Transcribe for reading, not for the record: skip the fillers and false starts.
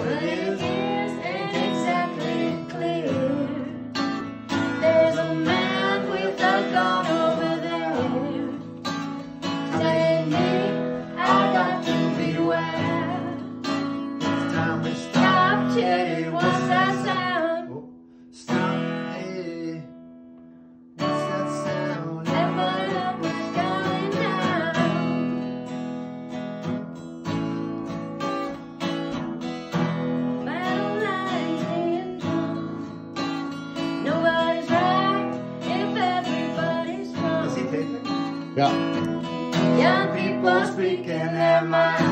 but it isn't exactly clear. There's a man with a gun over there, telling me I got to beware. It's time we Stop, Teddy, what's that sound? Oh, stop, hey, what's that sound? Everybody up, what's going down? Battle lines being drawn. Nobody's right if everybody's wrong. Is he taping? Yeah. Young people speaking their minds.